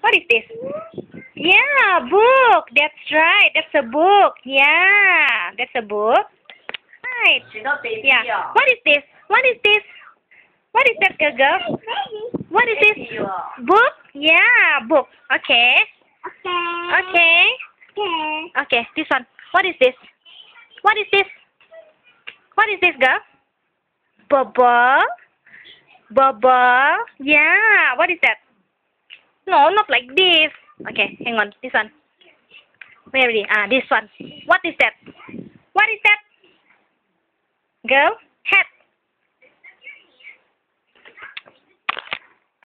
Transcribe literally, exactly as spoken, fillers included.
What is this? Yeah, book. That's right. That's a book. Yeah, that's a book. Right. Yeah. What is this? What is this? What is that, girl? girl? What is this? Book? Yeah, book. Okay. Okay. Okay. Okay. Okay, this one. What is this? What is this? What is this, girl? Bubble? Bubble? Yeah, what is that? No, not like this. Okay, hang on. This one. Where is it? Ah, this one. What is that? What is that? Girl? Hat.